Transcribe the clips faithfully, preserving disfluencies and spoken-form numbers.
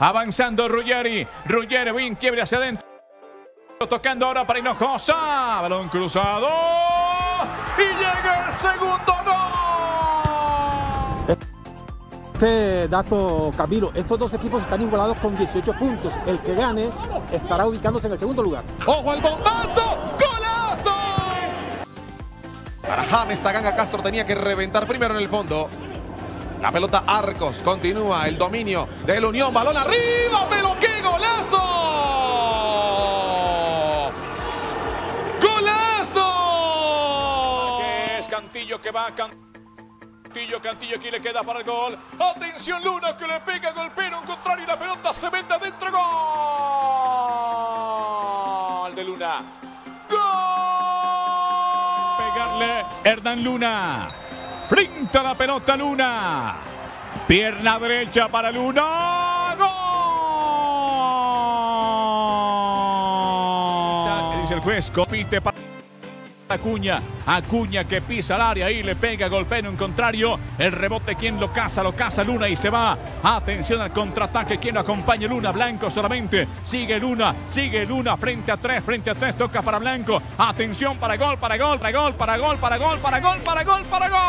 Avanzando Ruggeri. Ruggeri bien quiebre hacia adentro. Tocando ahora para Hinojosa. Balón cruzado. Y llega el segundo gol. Este dato, Camilo, estos dos equipos están igualados con dieciocho puntos. El que gane estará ubicándose en el segundo lugar. ¡Ojo al bombazo! ¡Golazo! Para James Taganga Castro tenía que reventar primero en el fondo. La pelota Arcos, continúa el dominio del Unión, balón arriba, pero ¡qué golazo! ¡Golazo! Que es Cantillo que va a Cantillo, Cantillo aquí le queda para el gol. Atención Luna que le pega, golpea en un contrario y la pelota se mete adentro. Gol de Luna. Gol. Pegarle Hernán Luna. Frente a la pelota Luna. Pierna derecha para Luna. ¡Gol! Dice el juez, compite para Acuña. Acuña que pisa el área y le pega, golpea en un contrario. El rebote, quien lo caza, lo caza Luna y se va. Atención al contraataque, quien lo acompaña Luna. Blanco solamente. Sigue Luna, sigue Luna frente a tres, frente a tres. Toca para Blanco. Atención para gol, para gol, para gol, para gol, para gol, para gol, para gol, para gol.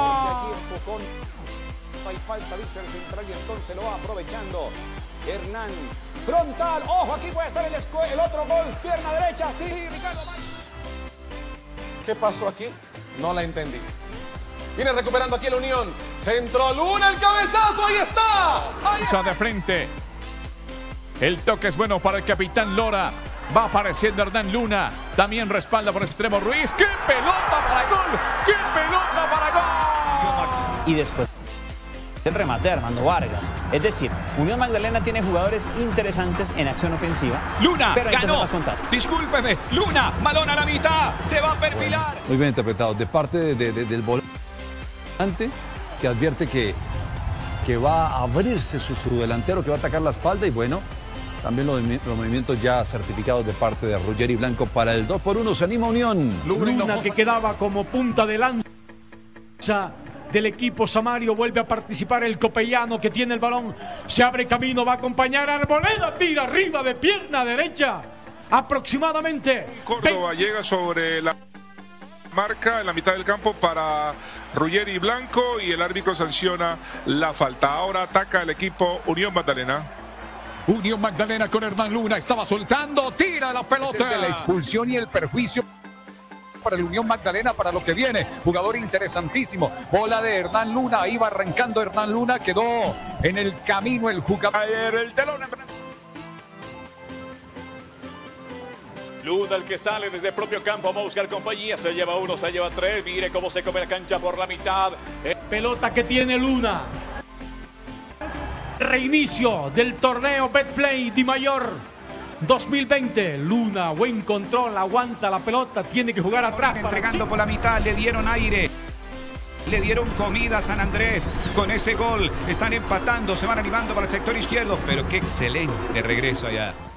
Hay falta, dice el central y entonces lo va aprovechando Hernán. Frontal, ojo, aquí puede ser el, el otro gol. Pierna derecha, sí, Ricardo. ¿Qué pasó aquí? No la entendí. Viene recuperando aquí el Unión. Centro Luna, el cabezazo, ahí está. Ahí está de frente. El toque es bueno para el capitán Lora. Va apareciendo Hernán Luna. También respalda por extremo Ruiz. ¡Qué pelota para gol! ¡Qué pelota para gol! Y después el remate de Armando Vargas. Es decir, Unión Magdalena tiene jugadores interesantes en acción ofensiva. Luna pero ganó. Discúlpeme. Luna, balón a la mitad. Se va a perfilar. Muy bien interpretado. De parte de, de, de, del volante que advierte que, que va a abrirse su, su delantero, que va a atacar la espalda. Y bueno, también los, los movimientos ya certificados de parte de Ruggeri Blanco para el dos por uno. Se anima Unión. Luna, que quedaba como punta de lanza del equipo Samario, vuelve a participar el copellano que tiene el balón, se abre camino, va a acompañar a Arboleda, tira arriba de pierna derecha, aproximadamente. Córdoba llega sobre la marca en la mitad del campo para Ruggeri Blanco y el árbitro sanciona la falta. Ahora ataca el equipo Unión Magdalena. Unión Magdalena con Hernán Luna, estaba soltando, tira la pelota. De la expulsión y el perjuicio para el Unión Magdalena, para lo que viene. Jugador interesantísimo. Bola de Hernán Luna. Iba arrancando Hernán Luna. Quedó en el camino el jugador. El telón. Luna el que sale desde el propio campo. Va a buscar compañía. Se lleva uno, se lleva tres. Mire cómo se come la cancha por la mitad. Pelota que tiene Luna. Reinicio del torneo Betplay Di Mayor dos mil veinte. Luna, buen control, aguanta la pelota, tiene que jugar atrás. Entregando por la mitad, le dieron aire, le dieron comida a San Andrés. Con ese gol están empatando, se van animando para el sector izquierdo, pero qué excelente regreso allá.